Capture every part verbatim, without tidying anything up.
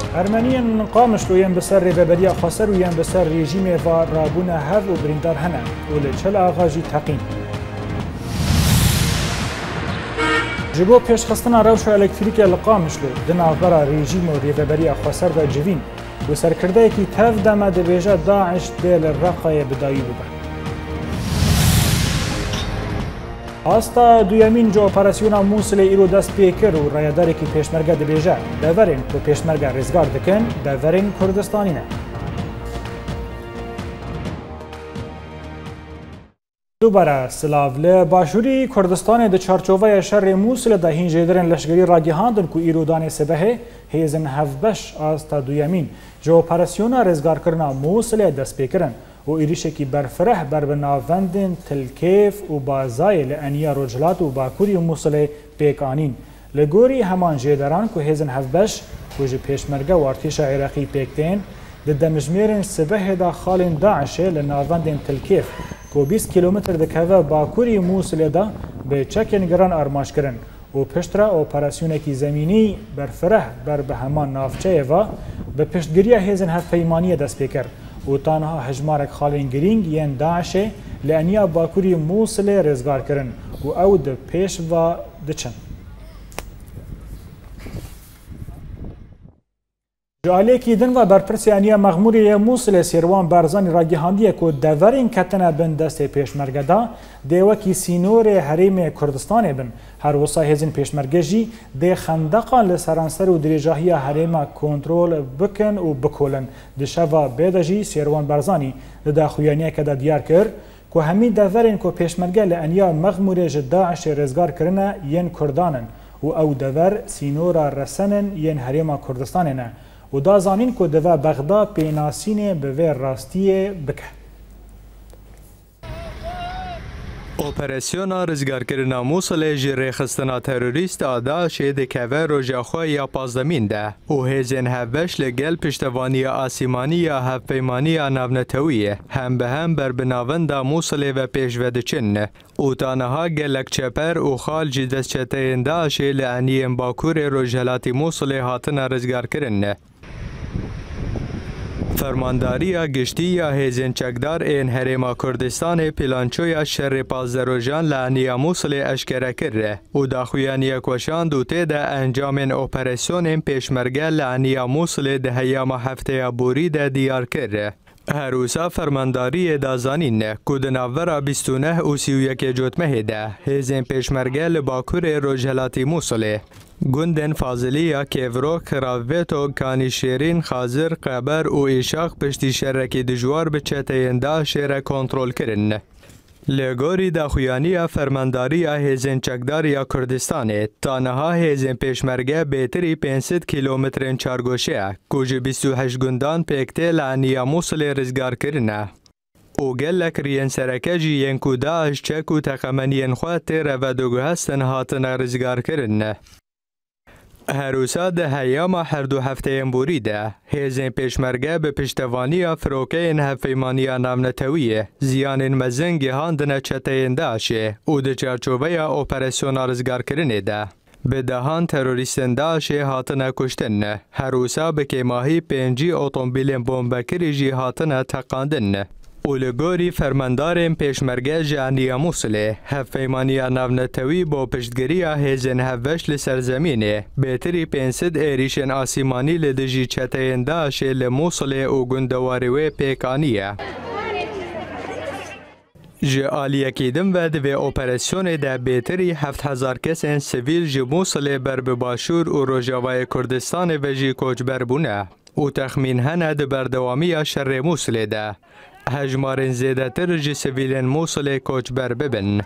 ارمنیان قامش رویان بسر ریبریا خسر رویان بسر رژیم و رابونه هف و بریندار هنه و لچل آغاجی تقیم. جبو پیش خستنا روش الکتریک القامش لو دنابرا رژیم و ریبریا خسر دا جوین و سرکرده کی تف دم دبیجه داعش دل رقای بدایی بوده. آستا دویمین جو اپراسیونا موصل ایرو دست پیکر و رایداری کی پیشمرگه دبیجه دورین و پیشمرگه رزگار دکن دورین کردستانی نه. دوباره سلاوله باشوری کردستان د چارچوبه شر موصل ده هینجیدرن لشگری راگیهاندن کو ایرودان سبه هیزن هفبش آستا دویمین جو اپراسیونا رزگار کرنا موصل دست پیکرن و ایریشکی برفره بر بناوندن تلکیف و بازای لانیا رجلات و باکوری و موصل پیکانین لگوری همان جیدران که هیزن هفبش کج پیشمرگه و ارتش عراقی پیکتین د دمجمیرن سبه دا خالین داعشه لناوندن تلکیف که بیست کیلومتر دکوه باکوری موصل دا به چکن گران ارماش کرن و پشترا اپراسیونکی زمینی برفره بر به همان نافچه و به پشتگیری هیزن هف پیمانی دست پیکر و تنها هجمارک خالین گرینگ ین داعشه لانیا باکوری موصل رزگار کرن و او د پیش و دچن. جالی کی دن و برپرسی انیا مغموری موصل سیروان برزانی راگیهاندیه که دورین کتنه بن دست پیشمرگه دا دیوه کی سینور حریم کردستان بن هر وصا هزین پیشمرگه جی دی خندقان لسرانسر و دریجاهی حریم کنترول بکن و بکولن دشوا بیده جی سیروان برزانی دا خویانیه که دا دیار کر که همی دورین که پیشمرگه لانیا مغموری داعش رزگار کرنه ین کردانن و او دور سینور رسنن ین حریم کردستان نه و دا زانین که دوا بغدا پیناسین به وی راستی بکه. اپراسیونا رزگارکرنا موصل جری خستنا تروریست آدا شید کوه روژاخوا یا پازدمین ده و هیزین هفش لگل پشتوانی آسیمانی یا هفپیمانی ناونتویه هم به هم بر بناوند موصل و پیشودچن و تانها گلک چپر و خال جدست چتین داشه لعنیم باکور روژهلاتی موصل هاتن رزگارکرنه. فرمانداری گشتی یا هیزن چکدار این حریم کردستان پلانچوی شر پازدروجان لعنی موصل اشکره کرده و داخویانی کوشان دوته ده انجام اپراسیون پیشمرگه لعنی موصل ده هیام هفته بوری ده دیار کرده. هروسا فرمانداری دازانین که دناورا بیست و نه و سی و یک جوتمه ده هیزن پیشمرگه لباکور روژهلاتی موصله. گندن فاضلی کیورو کراویتو کانی شیرین خازر قبر و ایشاق پشتی شرکی دجوار به چتینده شیر کنترل کرن. لگوری داخویانی فرمانداری هیزن چکداری کردستان تانها هیزن پیشمرگه بیتری پانصد کیلومترین چارگوشه کوج بیست و هشت گندان پیکته لعنی موصل رزگار کرنه. او گلک ریان سرکه جی ینکو داعش چک و تقمنین خواه تیر و دوگو هستن هاتن رزگار کرنه. هروسا ده هیام هر دو هفته بوری ده هیزن پیشمرگه به پشتوانی فروکه هفیمانی نامنتویه زیان مزنگی هاندن چتین داشه او ده چارچوبه اپراسیون رزگار کرنه ده به دهان تروریستن داشه هاتن کشتن هروسا به که ماهی پنجی اوتومبیل بمبکری جی هاتن تقاندن اولگوری فرماندار پیشمرگه جانی موصله هفیمانی ناونتوی با پشتگیری هیزن هفش لسرزمینه بهتری پانصد ایریشن آسیمانی لدجی چتین داشه لموصله او گندواریوی پیکانیه. جه آلیه کیدم و دوی اپراسیون ده بهتری هفت هزار کسین سویل جه موصله بر بباشور و روژاوای کردستان و جی کوچبر بونه و تخمین هنه ده بردوامی شر موصله ده. هجمارن زیده تر جی سویلین موصل کوچبر ببن.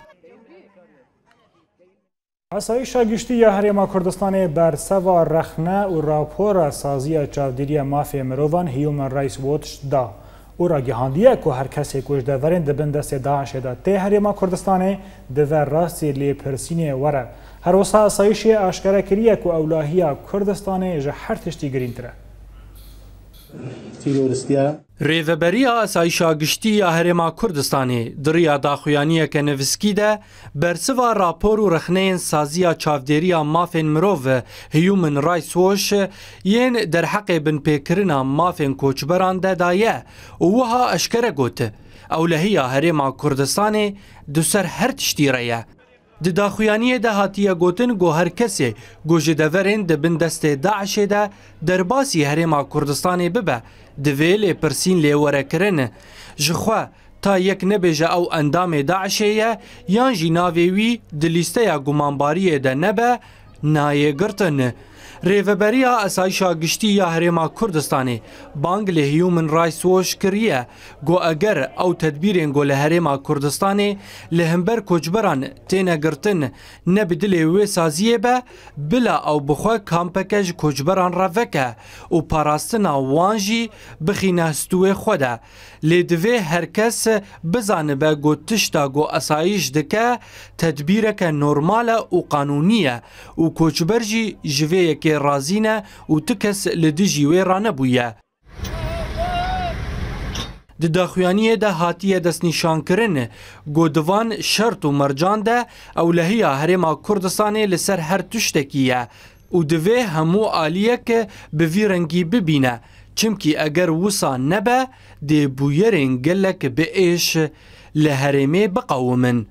اسایش گشتی یا حریم کردستان بر سوا رخنه و راپور سازی چاودیری مافی مروان هیومن رایس واتش دا او را گهاندیه که هر کسی کش دورین دبن دست داعش دا ته حریم کردستان دور راستی لی پرسینی وره هر وسا اسایش اشکره کریه که اولاهی کردستان جه هر تشتی گرین تره. Rêveberiya Asayişa Giştî ya Herêma Kurdistanê di rêya daxuyaniya Nevîskî de bersiva rapor û rexneyên saziya çavdêriya mafên mirov Human Rights Watch yên derheqê binpêkirina mafên koçberan de daye û wiha eşkere got ewlehiya Herêma Kurdistanê di ser her tiştî re ye. Di daxuyaniyê de hatiye gotin got her kesê got ji deverên dibin destê Daişê de derbasî Herêma Kurdistanê bibe divê lêpirsîn lêwerekirin ji xwe ta yek nebêje ew endamê Daişê ye yan jî navê wî di lîsteya gumanbariyê de nebe nayê girtin. Rêveberiya Asayişa Giştî ya Herêma Kurdistanê bang li Human Rights Watch kiriye got eger ew tedbîrên got li Herêma Kurdistanê li hember koçberan têne girtin ne bi dilê wê saziyê be bila ew bixwe kampeke ji koçberan re veke û parastina wan jî bixîne stûyê xwe de. Lê divê herkes bizanibe got tişta got asayîş dike tedbîreke normal e û qanûnî ye û koçber jî ji vê yekê razî ne û ti kes li dijî wê ranebûye. Di daxuyaniyê de hatiye destnîşankirin got divan şert û mercan de ewlehiya Herêma Kurdistanê li ser her tiştekî ye û divê hemû aliyek bi vî rengî bibîne. Çimkî eger wisa nebe dê bûyerên gelek bi êş li herêmê biqewimin.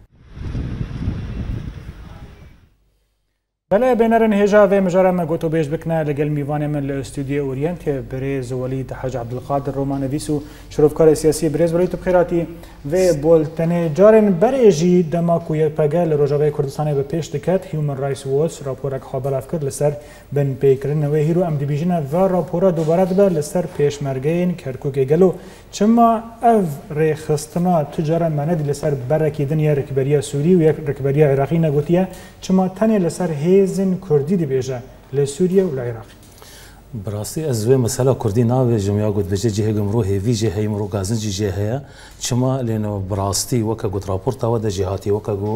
بله بینرن هجا و مجاره ما گوتو بیش بکنه لگل میوانه من لاستودیو اورینت بریز ولید حاج عبدالقادر رومانویس و شرفکار سیاسی بریز ولید بخیراتی و بولتنه جارن بریجی دماکوی پگل روجاوی کردستان به پیش دکت هیومن رایتس واتچ راپورک خبر افکر لسر بن پیکرن و هیرو ام دیویژن و راپورا دوباره دبر لسر پیشمرگین کرکوک گلو چما اف ریخستنا تجاره مند لسر برکی دنیا رکبریا سوری و یک رکبریا عراقی نگوتیه چما تنه لسر هیزن کردی دی بیجه لسوریه و العراق. براستی از وی مسئله کردی ناوی جمعی گفت بچه جه گمرو هیوی جه گمرو گازن جه هیا چما لینو براستی وکا گفت راپورت آوا ده جهاتی وکا گو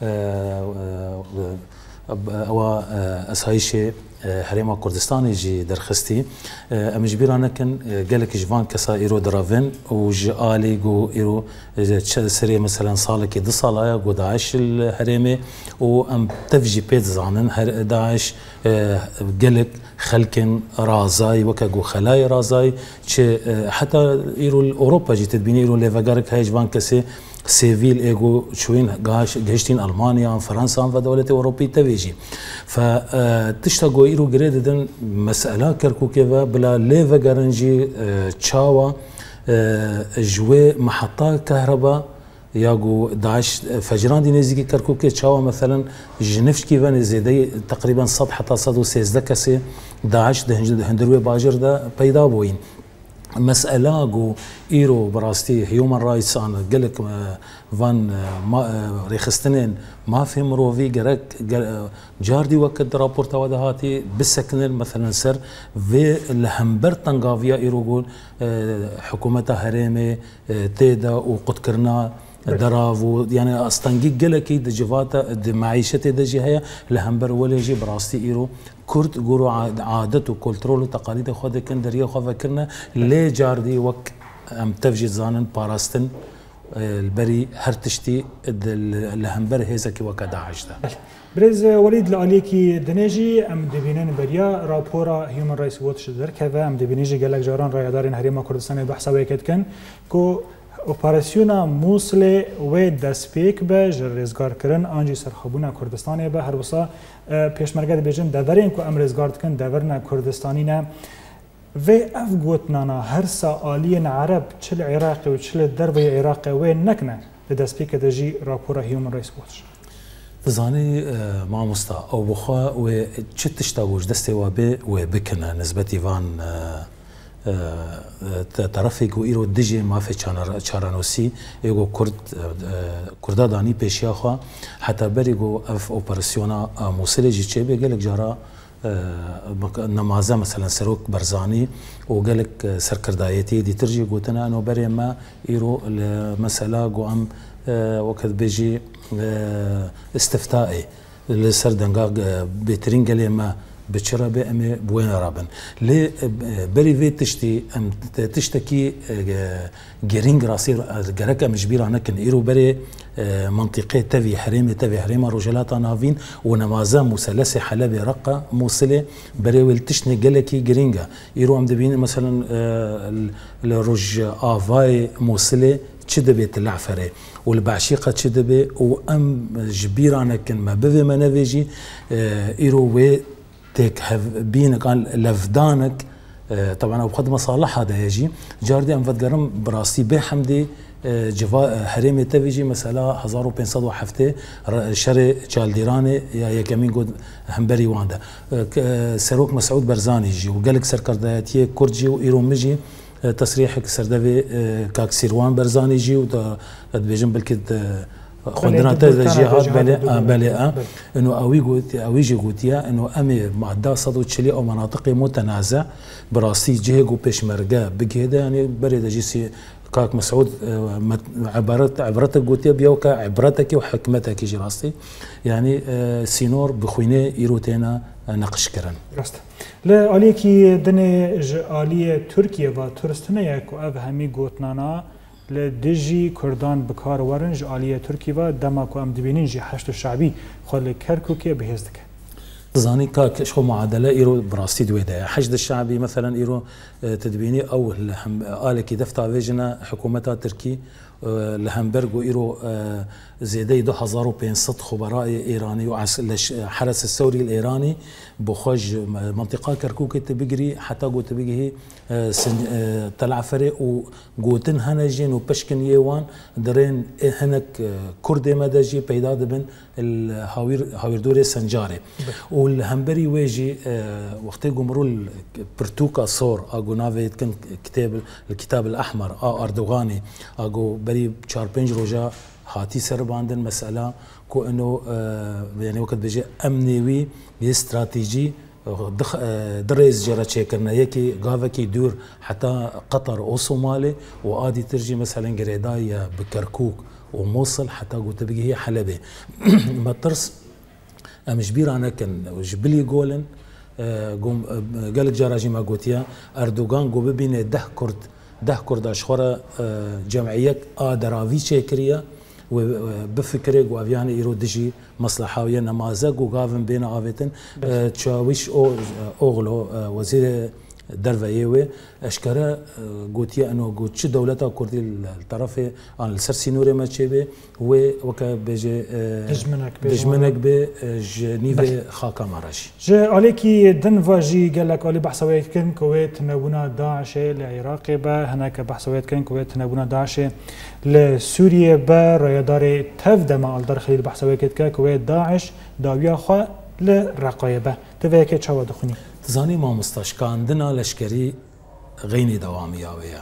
او اسایش هرێما کوردستانی جی درخستی امجبیرانه کن گلک جوان کسا ایرو دراون و جالی گو ایرو چه سری مثلا سال که دو ساله گو داعش الهرمه و ام تفجی پید زانن داعش گلک خلکن رازای وکا گو خلای رازای چه حتی ایرو اوروپا جی تدبینی ایرو لیوگارک های جوان کسی سيفيل ايجو شوين غاش جهشتين المانيا فرنسا ودولة اوروبيه تبيجي فتشتاقوا ايرو جريدن مساله كركوكيفا بلا ليفا جارنجي تشاوا جوي محطات كهرباء ياغو داعش فجران دي نزيكي كركوكي تشاوا مثلا جنفشكي فان زيدي تقريبا صد حتى صد وسيزده كسي داعش هندروي باجر ده بيدا بوين مسألة جو إيرو براستي هيومن رايتس أنا قلك فان ما ريخستنين ما في مروفي جرك جاردي وقت رابورت ودهاتي بالسكنين مثلا سر في الهمبر تنقافيا إيرو جول حكومة هرمي تيدا وقد كرنا درافو يعني استنجي جلكي دجفاتا معيشتي دجي هي لهمبر ولا جي براستي إيرو كرد جورو عادات وكولترول وتقاليد خود كن دريا خو فكرنا لي جاردي وك ام تفجي زانن باراستن البري هرتشتي لهمبر هيزكي وك داعش ده برز وليد لاليكي دنيجي ام دبينن بريا رابورا هيومن رايتس واتش در كذا ام دبينيجي قالك جاران رايدارين هريما كردستان بحثا ويكت كن كو اپراسیونا موصل و دسپیک به رزگار کردن آنجی سرخابونا کردستانی به هر وسا پیشمرگه بیجن دورین کو ام رزگار کن دورنا کردستانی نه و اف گوتنانا هر سالیین عرب چل عراق و چل دربی عراق و نکنه دسپیک دجی راپورا هیومن رایتس واتچ زاني مع مستا او بخوا و چتشتاوج دستي وابي و بكنا نسبتي فان طرفی کو ایرو دیجی مافی چارانوسی ایگو کرد کردا دانی پیشیا خوا حتی بری گو اف اپراسیونا موصله جی چه بگلک جارا نمازه مثلا سروک برزانی و گلک سرکردایتی دی ترجی گوتنا انو بری ما ایرو مثلا گو ام وقت بيجي استفتائي لسر دنقا بيترين قال ما بتشربه أمي بوين رابن لي بريفي تشتي أم تشتكي جرينج راسي جرك أم جبير أنا كن إيرو بري منطقة تبي حريمة تبي حريمة رجالات نافين ونمازا مثلثة حلبة رقة موصلة بري ولتشني جلكي جرينجا إيرو أم دبين مثلا الرج آفاي موصلة تشدبت العفرة والبعشيقة تشدبه وأم جبيرانا كن ما بذي ما نفيجي إيرو وي تك بين كان لفدانك طبعا وبخد مصالح هذا يجي جاردي أم فتقرم براسي بحمدي جفا حريمي تفيجي مسألة هزار وبنصد وحفتة شري جالديراني يا يكمين قد همبري واندا سروك مسعود برزاني يجي وقالك سركرداتيه كرجي وإيرو مجي تصريحك سردبي كاك سيروان برزاني جي ودا بيجن بالكد خندنا جهات بلا بلا انه اوي قلت اويجي قلتيا انه امي معدا صدو تشلي او مناطق متنازع براسي جهه وبيشمرقه بكده يعني بريد جيسي كاك مسعود عبارات عبرتك قلتيا بيوكا عبرتك وحكمتك يجي راسي يعني سينور بخوينه ايروتينا نقش كرن راست لا عليكي دني آلية تركيا و تورستنا يكو أب همي قوتنانا لدجي كردان بكار ورنج آلية تركيا و دماكو أم دبينين جي حشد الشعبي خل كركوكي بهزدك زاني كاك شو معادلة إيرو براستي دويدا حشد الشعبي مثلا إيرو تدبيني أو آلكي دفتا فيجنا حكومتها تركي لهمبرغ وإيرو زيدي دو هزار وبينصد خبراء إيراني وحرس الثوري الإيراني بخوج منطقة كركوك تبقري حتى قو تبقي طلع فريق وقوتن هنجين وبشكن يوان درين هنك كردي مدجي بيدا دبن الهاوير هاوير دوري سنجاري والهمبري ويجي وقت قمرو البرتوكا صور اقو نافي كان كتاب الكتاب الأحمر اه أردوغاني اقو بري چار پنج روجا هاتي سرباندن مسألة كو انه آه يعني وقت بيجي امنيوي استراتيجي دخ دريز جرا تشيكرنا يكي غافكي دور حتى قطر او صومالي وادي ترجي مثلا قريدايا بكركوك وموصل حتى قلت بقي هي حلبة ما ترس مش بير انا كان جبلي جولن قوم قالك جراجي ما قوتيا اردوغان قو ببين ده كرد ده كرد اشخورا جمعيك ادراوي تشيكريا وبفكرك وافيان ايرو دجي مصلحه ويا نمازق وقافن بين عافتن تشاويش او اوغلو وزير درفايوي اشكرا قوتيا انه قوت شو دولتها كردي الطرف عن السرسي نوري ما تشيبه هو وكا بيجي دجمنك دجمنك بجنيفي خاكا ماراشي جا عليكي دنفاجي قال لك علي بحثويت كن كويت نبونا داعش لعراق با هناك بحثويت كن كويت نبونا داعش لسوريا با ريادار تفدا مع الدار خليل بحثويت كا كويت داعش داويا خو لرقايبه تفاكي تشاو دخني زاني ما مستشكاندنا لشكري غيني دوامية ويا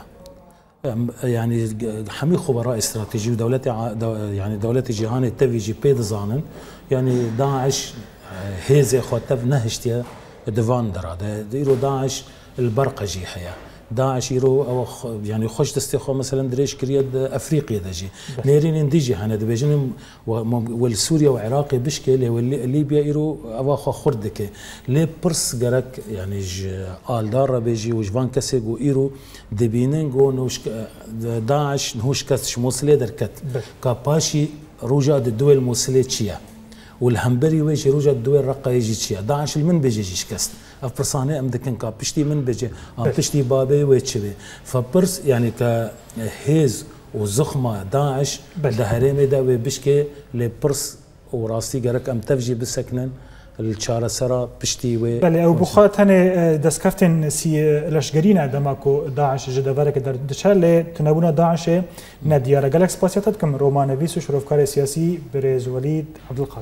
يعني حمي خبراء استراتيجي ودولتي دو يعني دولتي جهاني تفيجي بيد زانن يعني داعش هيزي خوتف نهشتيا دفان درا ديرو داعش البرقجي حياه داعش يرو او يعني خوش تستخو مثلا دريش كريد افريقيا دجي نيرين انديجي هنا دبيجن والسوريا وعراقي بشكل ليبيا يرو او خو خردك لي برس جرك يعني آل دار بيجي وجفان كسيغ ويرو دبينن جو نوش داعش نهوش كسش موصله دركت كاباشي روجا الدول الموصله تشيا والهمبري ويجي روجا الدول رقا يجي تشيا داعش المن بيجي شكست افرسانه ام دكن كا بشتي من بيجي بشتي بابي ويتشبي فبرس يعني كهيز وزخمه داعش دهريمه دا بشكي لبرس وراسي جرك ام تفجي بالسكنن الشارع سرا بشتي و بله او بخات هنه دسكفتن سي لشگرين دماكو داعش جدورك در دشل تنبونا داعش نديار جالكس باسياتات كم رومانويس وشرفكار سياسي بريز وليد عبد القادر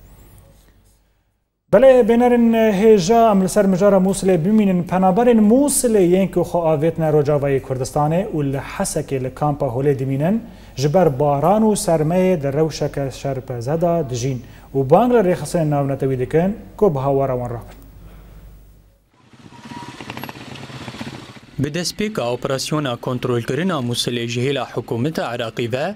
بله بینرن هجا املسر مجارا موصله بمینن پنابرن موصله ینکو خو آویتنا رجاوی کردستانه و لحسک لکامپا هوله دمینن جبر باران و سرمایه در روشک شرپ زدا دجین و بانگل ریخصن ناونتوی دکن کو بهاوارا وان رابن بدسپیکا اپراسیونا کنترول کرنا موصله جهیلا حکومت عراقی و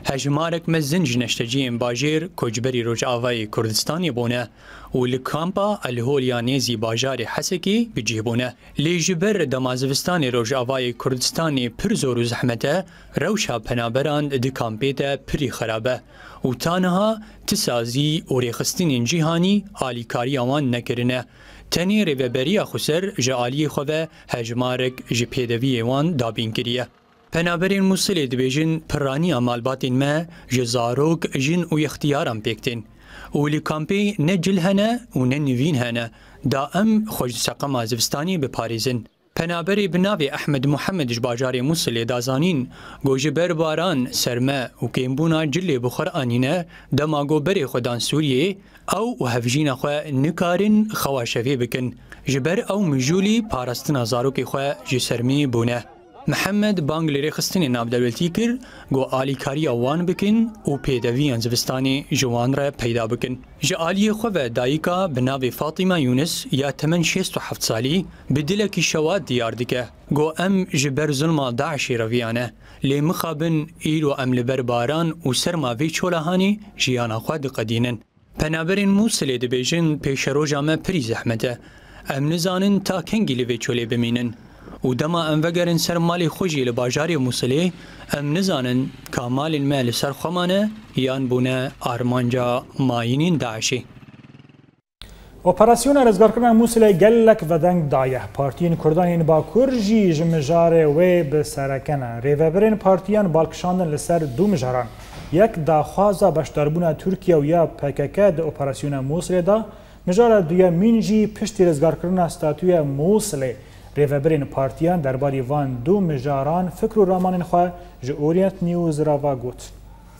هجمارك مزن جنشتجين باجير كوجبري روجاوي كردستاني بونه ولكامبا الهوليانيزي باجاري حسكي بجيبونه لجبر دمازفستاني روجاوي كردستاني برزور زحمته روشا بنابران دي كامبيتا بري خرابه وتانها تسازي وريخستين جيهاني آليكاري آوان نكرنه تنی ریوبریا خسر جعالی خواه هجمارک جپیدوی وان دابین کریه. پنابرین موسیل دبیجن پرانی مالباتین ما جزاروک جن و اختیارم پیکتین. ولی کامپی نه جل هنه و نه نوین هنه دا ام خوش سقم ازفستانی بپاریزن. پنابری بناوی احمد محمد جباجاری موسیل دازانین گوجه برباران سرمه و کیمبونا جلی بخور آنینه دماغو بری خودان سوریه او و هفجین خواه نکارن خواشوی بکن جبر او مجولی پارستن زاروکی خواه جسرمی بونه. محمد بانگلری خستنی نابدولتی کر گو آلیکاری آوان بکن و پیدوی انزوستانی جوان را پیدا بکن. جعالی خواه دایکا بناوی فاطمه یونس یا تمن شیست و هفت سالی بدلکی شواد دیار دکه گو ام جبر ظلم داعشی رویانه لی مخابن ایلو ام لبر باران و سرماوی چولهانی جیانا خواه دقدینن. پنابرین موسلی دبیجن پیش روژامه پری زحمته ام نزانن تا کنگی لوی چولی بمینن و دما ام وگرن سر مالی خوشی لباجاری موسلی ام نزانن که مال مال سر خمانه یان بونه آرمانجا ماینین داعشی. اپراسیون رزگارکردن موسل گلک و دنگ دایه پارتیین کردان باکور جی جمجاره و بسرکنه ریوبرین پارتیان بالکشاندن لسر دو مجاران یک داخوازا بشداربونا ترکیه و یا پککه ده اپراسیون موسل دا مجاره دویا مینجی پشتی رزگارکردن استاتوی موسل ریوبرین پارتیان درباری وان دو مجاران فکر و رامان خواه جه اورینت نیوز راوا گوت.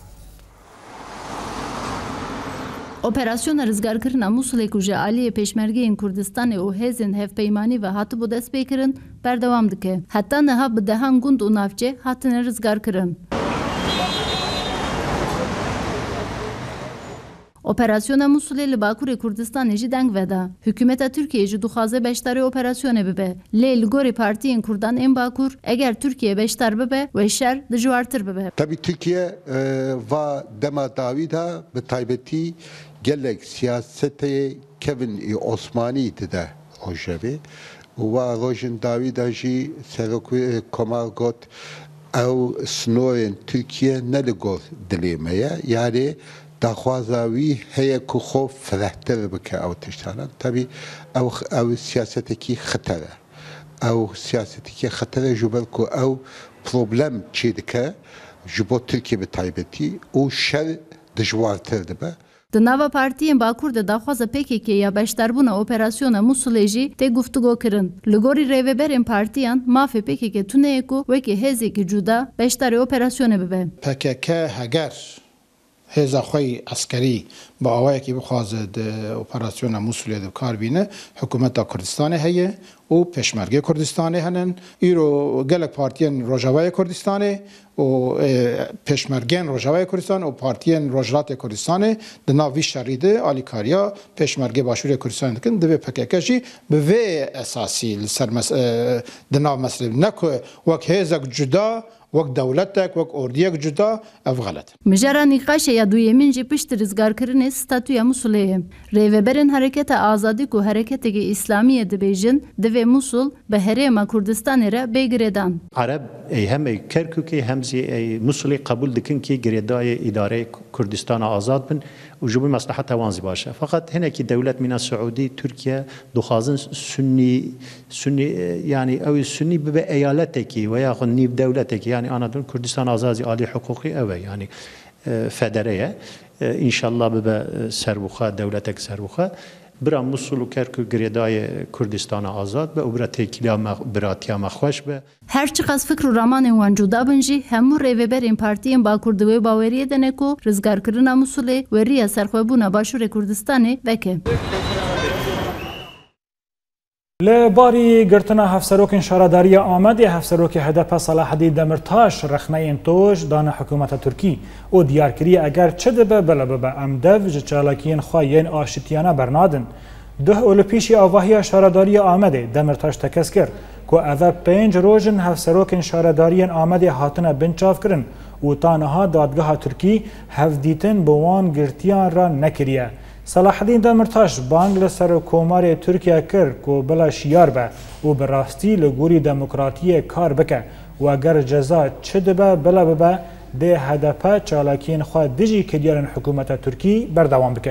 Operasyona rızgarkirina Musulê ku ji aliyê Pêşmergeyên Kurdistanê û hêzên hevpeymanî ve hatibû destpêkirin berdewam dike. Heta niha bi dehan gund û navçe hatine rızgarkirin. Operasyona Musulê li Bakurê Kurdistanê jî deng veda. Hikûmeta Tirkiye jî dixwaze beşdarê operasyonê bibe. Lê li gorî partiyên Kurdan ên Bakur eger Tirkiye beşdar bibe ve şer dijwartir bibe. Tabii Tirkiye va dema dawî da bi taybetî gelek siyasetê kevin Osmanî dide rojevê û va rojên dawî da jî Serokê Komar got ew snorên Tirkiye ne li gor dilê me ye yani داخوازاوی هەیە کو خۆ فرەحتر بکە ئەو تشتانە تەبی ئەو ئەو سیاسەتێکی خەتەرە ئەو سیاسەتێکی خەتەرە ژوبەر کو ئەو پرۆبلەم چی دکە ji bo Tirkiye bi taybetî û şer dijwartir dibe. Di nava partiyên Bakur de daxwaza P K K ya beşdarbûna operasyona Musulê jî tê guftûgo kirin. Li gorî rêveberên partiyan mafê P K K tuneyê ku wekî hêzekî cuda beşdarê operasyonê bibe. P K K heger هێزا خۆی ئەسکەری بە ئەوەیەکی بخوازێت ئۆپەراسیۆنە مووسولێ بکاربینە حکوومەتە کوردستانی هەیە و پێشمەرگەی کوردستانی هەنن ئیرۆ gelek partiyên Rojavayê Kurdistanê û pêşmergên Rojavayê Kurdistan û partiyên Rojhilatê Kurdistanê di nav vî şerî de alîkariya pêşmergê Başûrê Kurdistanê dikin divê P K K jî bi vê esasî li ser di nav meselê ne ku wek hêzek cuda وەک دەولەتێک وەک ئۆردیەک جودا ئەو غەلەت. Mijara nîqaşeya duyemîn jî piştî rızgarkirinê statuya Musulê ye. Rêveberên Hereketa Azadî ku Hereketekî İslamiyê dibêjin divê Musul bi herêma Kurdistanê re bêgirêdan. Arab ey hem ey Kerkûkê hem zî ey Musulê qebûl dikin ki girêdayê îdareyê Kurdistana azad bin û ji bo maslaheta wan zî baş e. Fakat hinekî dewlet mîna Siûdî Tirkiye dixwazin Sunnî Sunnî yani ew Sunnî bibe eyaletekî veya xwe nîv dewletekî yani Anadolu Kurdistan azazî alî hukukî ew e yani federeye inşallah bibe serbuxa dewletek serbuxa bira Musul û Kerkûk girêdayê Kurdistana azad be û bira têkiliya biratiya me xweş be. Her çi qas fikr û ramanên wan cuda bin jî hemû rêveberên partiyên Bakur di wê baweriyê de ne ku rizgarkirina Musulê weriya serxwebûna Başûrê Kurdistanê veke. Li barî girtina hevserokên şaradariya Amedê hevserokê H D P Salahdîn Demirtaş rexneyên toj dane hikûmeta Tirkî û diyar kiriye eger çi dibe bile bibe em dev ji çalakiyên xwe yên aşîtiyana bernadin. ده اولپیشی آواهی شارداری آمده دمرتاش تکس کرد که اوه پنج روژن هفسروکن شارداری آمده هاتنه بنچاف کرن و تانها دادگاه ترکی هفدیتن بوان گرتیان را نکریه. صلاح الدین دمرتاش بانگ لسر کومار ترکیه کرد که بلا شیار به و براستی لگوری دموکراتی کار بکه و اگر جزا چه دبه بلا ببه ده هدفه چالاکین خواه دیجی کدیارن حکومت ترکی بردوام بکه.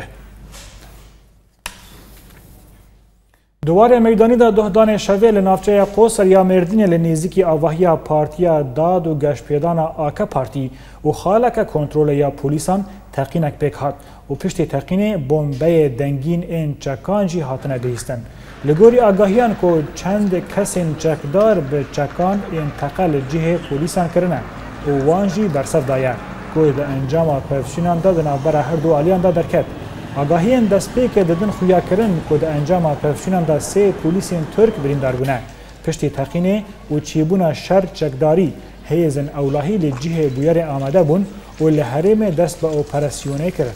دوار میدانی دا دهدان شوه لنافچه قوسر یا مردین لنیزیکی آواهی پارتیا داد و گشپیدان آکا پارتی و خالک کنترول یا پولیسان تقینک پیک هات و پشت تقینه بمبه دنگین این چکانجی هاتنه گهیستن. لگوری آگاهیان که چند کسین چکدار به چکان انتقال جه پولیسان کرنه و وانجی برصف دایه که ده انجام پفشینان دا دنابر هر دو آلیان دا درکت. آگاهیان دست پیک ددن خویا کرن که ده انجام پفشینان دا سه پولیسین ترک بریندار بونه. پشتی تقینه و چیبون شر چکداری هیزن اولاهی لجه بویر آمده بون و لحرم دست با اپراسیونه کرن.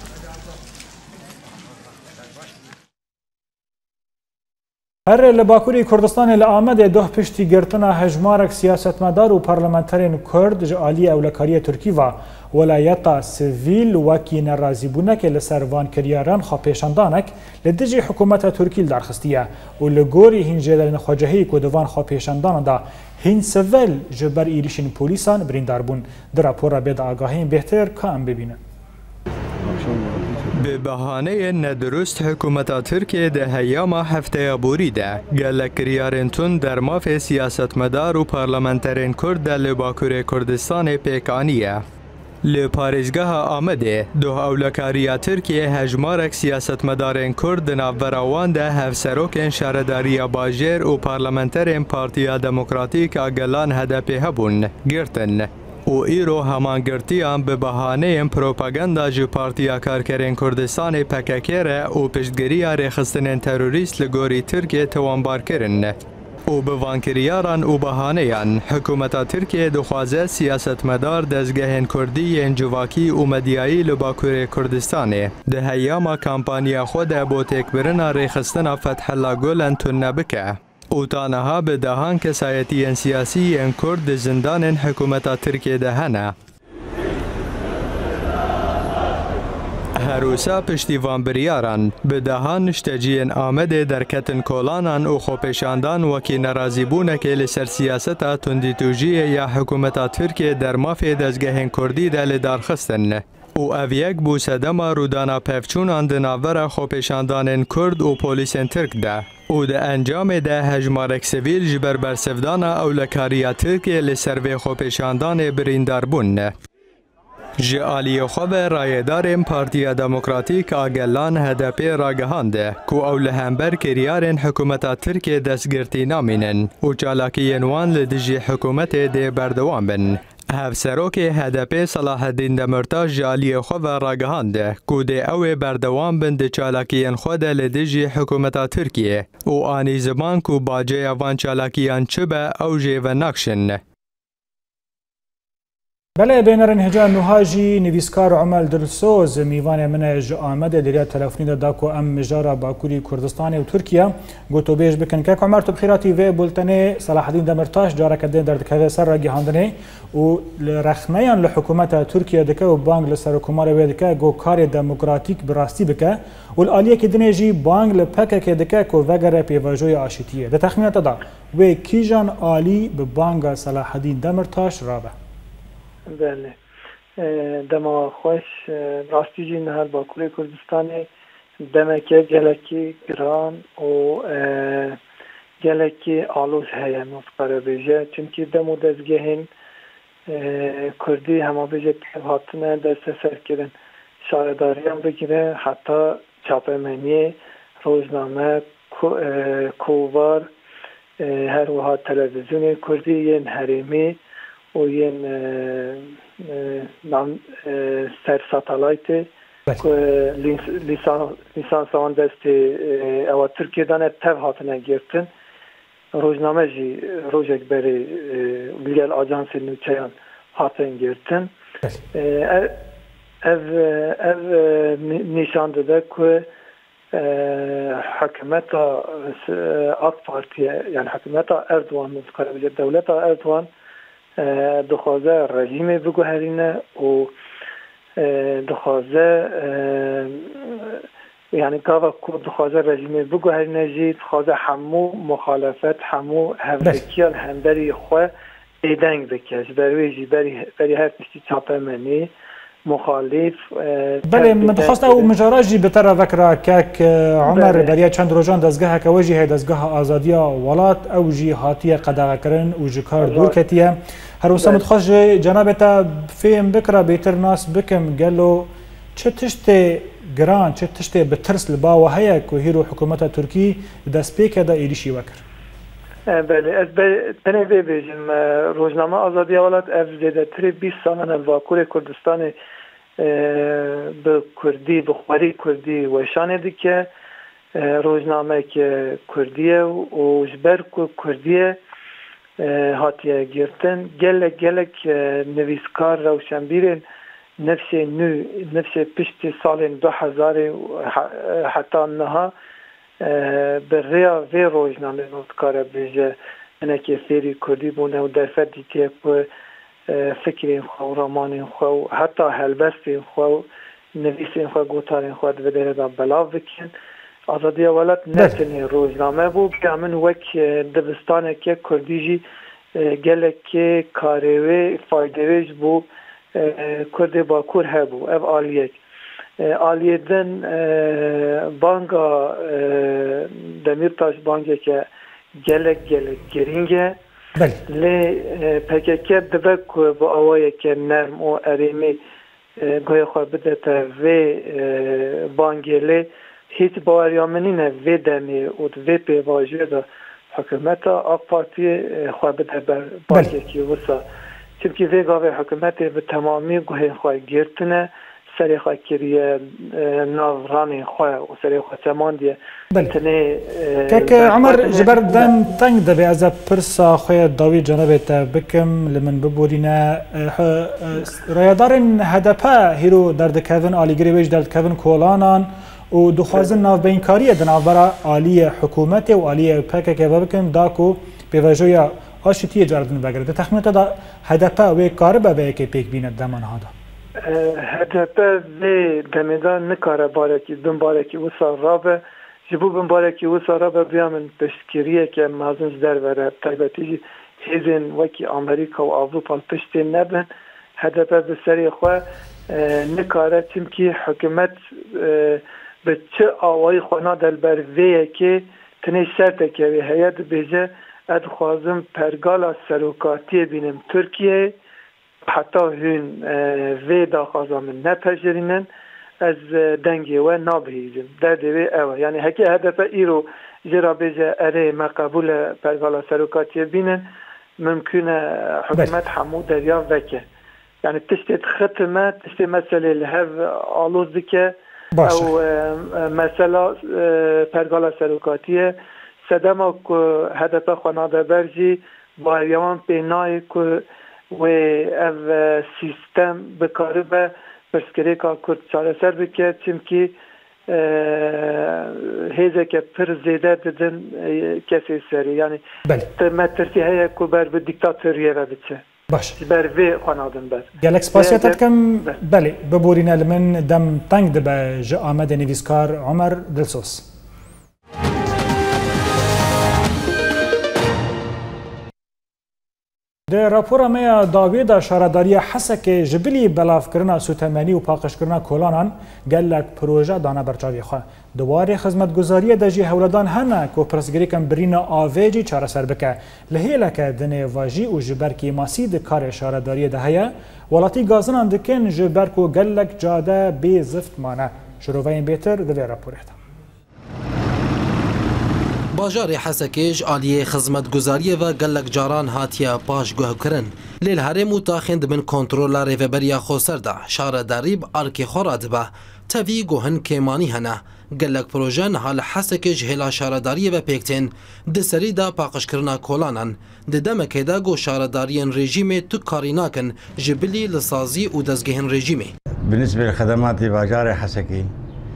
هر لباکوری کردستان لآمده ده پشتی گرتنا هجمارک سیاستمدار و پارلمانترین کرد جعالی اولکاری ترکی و ولایتا سویل وکی نرازی بونک لسروان کریاران خواه پیشندانک لدجی حکومت ترکی درخستیه و لگوری هین جدالین خواجهی کدوان خواه پیشندان دا هین سویل جبر ایریشین پولیسان بریندار بون در راپور بید آگاهین بهتر که ام ببینه. به بهانه ندرست حکومت ترکیه ده هیام هفته بوریده گلک کریارنتون در ماف سیاستمدار و پارلمانترین کرد در لباکور کردستان پیکانیه. لپارزگاه آمده دو اولکاری ترکیه هجمارک سیاستمدارین کرد ناوراوان ده هفسروکن شارداری باجر و پارلمانترین پارتیا دموکراتیک اگلان هدف هبون گرتن. و ایرو همانگرتیان به بهانه پروپاگاندا جو پارتیا کارکرین کردستان پککره و پشتگیری رخصتن تروریست لگوری ترکیه توانبار کرن. و به وانکریاران و بهانهان حکومت ترکیه دخوازه سیاستمدار دزگهن کردی انجواکی و مدیایی لباکور کردستانه ده هیاما کامپانیا خود با تکبرن رخصتن فتح الله گلن تنبکه. و تانها به دهان کسایتی سیاسی ان کرد زندان حکومت ترکیه دهنه. هروسا پشتیوان بریاران به دهان نشتجین آمده در کتن کولانان و خوپشاندان وکی نرازی بونه که لسر سیاستا تندیتوجی یا حکومت ترکیه در مافی دزگهن کردی دل دارخستن. و اویک بو سدما رودانا پفچونان دناور خوپشاندان کرد و پولیسین ترک ده. و ده انجام ده هجمارک سویل جبر برسفدان اولکاری ترکیه لسر و خوپشاندان بریندار بون. جعالی خوب رایدار پارتیا دموکراتیک آگلان هدف راگهانده که اول همبر کریارن حکومت ترکیه دستگرتی نامینن و چالاکی وان لدجی حکومت ده بردوان بن. هفسروک هدف صلاح الدین دمرتاش جعالی خوب راگهانده که ده او بردوان بن ده چالاکیان خود لدجی حکومت ترکیه و آنی زمان که باجه وان چالاکیان چبه او جیو نکشن. بله بینرن هجا نوهاجی نویسکار عمل دلسوز میوان منج آمده دریا تلفنی دا کو ام مجارا باکوری کردستان و ترکیه گوتو بیش بکن که عمر تو بخیراتی و بولتنه صلاح الدین دمرتاش جارا کدین در دکه سر را گهاندنه و رخنیان لحکومت ترکیه دکه و بانگ لسر کمار و دکه گو کار دموکراتیک براستی بکه و الالیه که دنجی بانگ لپکه که دکه کو وگره پیواجوی آشتیه ده تخمینات دا و کیجان آلی به بانگ صلاح الدین دمرتاش رابه. بله دما خوش راستی جی نهر باکوری کردستان دمکه گلکی گران و گلکی آلوز هیا مفقره بیجه چونکی دمو دزگهین کردی همه بیجه هاتنه دست سر کرن شارداری هم بگیره حتی چاپمنی روزنامه کووار هر وها تلویزیون کردی ین حریمی و ین سر ساتالایت لیسانس آن دست او ترکیه دانه تف هاتنه گرتن روزنامه جی روزک بری لیگل آجانس نوچیان هاتن گرتن او او نشان داده که حکومت آک پارتی یعنی حکومت اردوان مذکره بجه دولت اردوان دخوازه رژیم بگوهرینه و دخوازه یعنی گاوا کو دخوازه رژیم بگوهرینه جید خوازه همو مخالفت همو همدکیان همبری خواه ایدنگ بکش بروی جی بری هر پشتی چاپه منی مخالف بله من دخواست او مجاراجی بتر وکرا که عمر بریا چند روزان دزگاه که وجه دزگاه آزادی ولات او جی هاتی قدغه کرن او جکار دور کتیه هر وسام دخواست جناب تا فهم بکرا بهتر ناس بکم قالو چه تشت گران چه تشت بترس لبا و هيا کو هیرو حکومت ترکی دست پیک دا ایریشی وکر بله از بنی ببیجم روزنامه آزادی ولات اف زیده تری بیست سالن الواکور کردستان به کردی بخوری کردی وشانه دی که روزنامه که کردیه و جبر که کردیه هاتیه گرتن گلک گلک نویسکار روشنبیرین نفس نو نفس پشت سال دو هزار حتی نها بریا وی روزنامه نوتکاره بیجه اینه که فیری کردی بونه و در فردی که فکرین خواه و رمانین خواه و حتی هلبستین خواه و نویسین خواه گوتارین خواه دو دیره دا بلاو بکن آزادی ولات نتنی روزنامه بو بیامن وک دبستانه که کردی جی گلک که کاروی فایدویج بو کرد باکور هبو اف آلیک آلیه دن بانگا دمیرتاش بانگه که گلک گلک گرینگه لی پککه دبک با آوائه که نرم و اریمی گوی خواه بده تا وی بانگه لی هیچ باوریامنی نه وی دمی و وی پیواجه دا حکومت آق پارتی خواه بده بر بانگه که وسا چونکه وی گاوه حکومت به تمامی گوی خواه گرتنه سری خواه کریه ناورانی خواه و سری خواه چمان دیه بله که عمر جبر دم تنگ دبی از پرسا خواه داوی جنبه تا بکم لمن ببورینه رایدارن هدپه هیرو در دکوین آلیگری ویج در دکوین کولانان و دخوازن ناو بینکاریه دناو برا آلی حکومت و آلی پکه که بکن داکو بیوجوی آشتیه جاردن بگرد تخمیت دا هدپه وی کاره به که پیک بیند دمان ها دا هدپه وی دمیدان نکاره بارکی دن بارکی و سارابه جبو بن بارکی و سارابه بیامن پشتگیریه که مازنج در وره تایبتی هیزن وکی امریکا و اروپا پشتی نبن هدپه به سری خواه نکاره چمکی حکومت به چه آوائی خونا دل بر ویه که تنه شرطه که وی هیت بیجه اد خوازم پرگالا سروکاتی بینم ترکیه حتی هون وی دا خوازم نپجرینن از دنگی و نابهیزم در دوی اوه یعنی هکی هدف ایرو جرا بیجه اره ما قبول پرگالا سروکاتی بینن ممکنه حکومت همو دریا وکه یعنی تشتید ختمه تشتید مسئله لحف آلوز دکه او مثلا پرگالا سروکاتیه سدما که هدف خاناده برجی با هریان پینای که و او سیستم بکاره به پرسکری که کرد چاره سر بکرد چونکه هیزه که پر زیده دادن کسی سری یعنی مترسی هیا که بر به دیکتاتوریه و بچه باش بر وی خانادن بس گلک سپاسیت کم بله ببورین لمن دم تنگ دب ج آمد نویسکار عمر دلسوس در راپور ما داوی دا شارداری حسک جبلی بلاف کرنا سوتمنی و پاکش کرنا کولانان گلک پروژه دانه برچاوی خواه دواره خدمتگزاری دجی هولدان هنه که پرسگری کم برین آویجی چاره سر بکه لحیله که دنه واجی و جبر که ماسی ده کار شارداری ده هیا ولاتی گازنان دکن جبر که گلک جاده بی زفت مانه شروعین بیتر دوی راپوره ده باجار حسکیج آلیه خدمتگزاری و گلک جاران هاتیا پاش گوه کرن لیل هرم و تاخند من کنترول ریوبریا خوسرده شار دریب آرکی خوراد به تاوی گوهن کیمانی هنه گلک پروژن حال حسکیج هلا شارداری و پیکتین دسری دا پاقش کرنا کولانن ددمکه دا گو شاردارین رژیم تو کاری ناکن جبلی لسازی و دزگهن رژیمی بالنسبة لخدمات باجار حسكي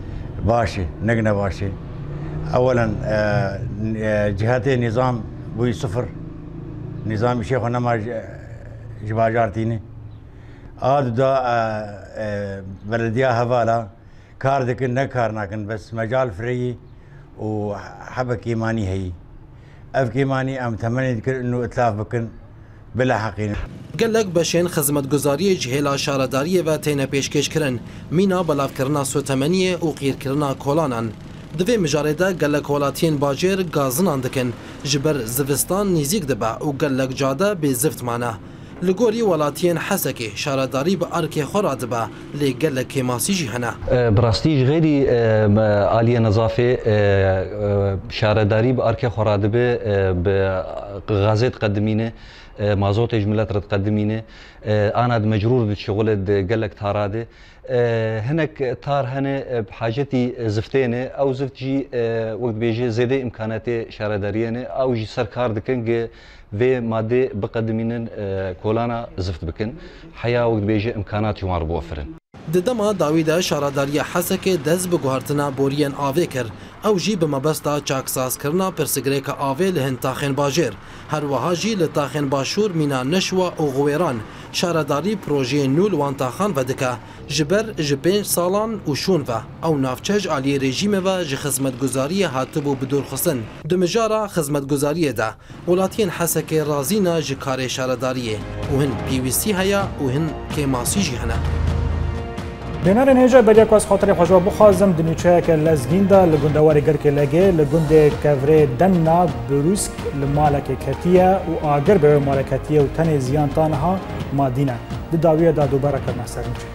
باشي نقنا باشي اولا جهات النظام بوي صفر نظام شيخ ونما جباجارتيني آد دا بلدية هفالا كار دكن نكار ناكن بس مجال فري وحبك إيماني هي أفك إيماني أم تمني ذكر إنه إتلاف بكن بلا حقين گەلک بەشێن خزمەتگوزاریە هێلا شارەداریە و تێنە پێشکەشکردن مینا بەلافکردنا سوتەمەنیە و قیرکردنا کۆلانان divê mijarê de gelek welatiyên bajêr gazinan dikin ji ber zivistan nîzik dibe û gelek cade bê zift mane. Li gorî welatiyên Hesekê şaredarî bi erkê xwe re dibe lê gelek kêmasî jî hene. Bi rastî ji xêrî aliyê nezafê şaredarî bi erkê xwe re dibe bi gazê diqedimîne mazotê ji millet re diqedimîne ana di mecrûr di şixulê di gelek tara de hinek tar hene bi hacetî ziftêne ew zift jî wek dibêje zêde imkanetê şaredariyê ne ew jî serkar dikin ki vê madê biqedimînin kolana zift bikin heya wek dibêje imkanat wan re biwefirin. Di dema dawî de şaredariya Hesekê dest bi guhertina boriyên avê kir ew jî bi mebesta çaksazkirina pirsgirêka avê li hin taxên bajêr her wiha jî li taxên başûr mîna neşwa û xwêran şaredarî projeyên nû li wan taxan vedike ji ber ji pênc salan û şûn ve ew navçej aliyê rejîmê ve ji xizmetguzariyê hatibû bidûrxistin. Di mijara xizmetguzariyê de welatiyên Hesekê razîne ji karê şaredariyê û hin pîwîstî heye û hin kêmasî jî hene. Bênarên hêja beriya ku ez xatirê xwe ji we bixwazim di nûçeyeke lezgîn de li gundewarê Girkê Legê li gundê Kevrê Demna Brûsk li malekê ketiye û agir bi wê malê ketiye û tenê ziyan ta niha madî ne. Di dawiya da dubare kirine ser nûçe.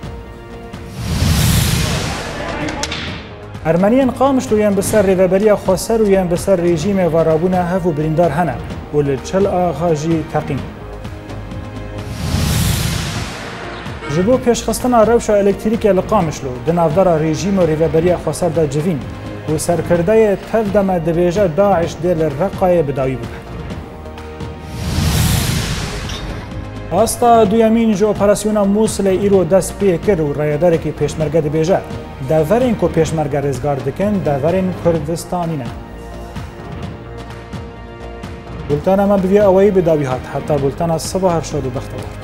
Ermeniyên Qamişlo yên bi ser rêveberiya xweser û yên bi ser rejîmê varabûna hev û birîndar hene û li çil axa jî teqîn. Ji bo pêşxistina rewşa elektrîkê li Qamişlo di navbera rejîm û rêveberiya xweser de civîn û serkirdeyê tev deme dibêje Daeş dê li Reqayê bi dawî bibe. Asta duyemîn ji operasyona Musilê îro dest pê kir û rayederekî pêşmerge dibêje deverên ku pêşmerge rêzgar dikin deverên Kurdistanî ne. Bultana me bi vê awayî bi dawî hat heta bultana siba her şad û bextewar.